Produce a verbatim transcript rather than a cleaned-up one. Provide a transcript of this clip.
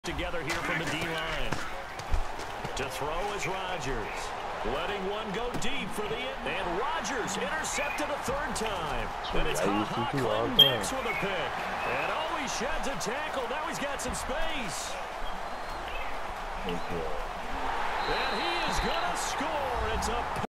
Together here from the D-line. To throw is Rodgers. Letting one go deep for the end. And Rodgers intercepted a third time. And it's Ha-Ha Clinton Dix with a pick. And oh, he sheds a tackle. Now he's got some space. And he is going to score. It's a